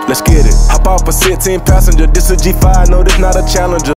Let's get it. Hop off a 16 passenger, this a G5, no, this not a Challenger.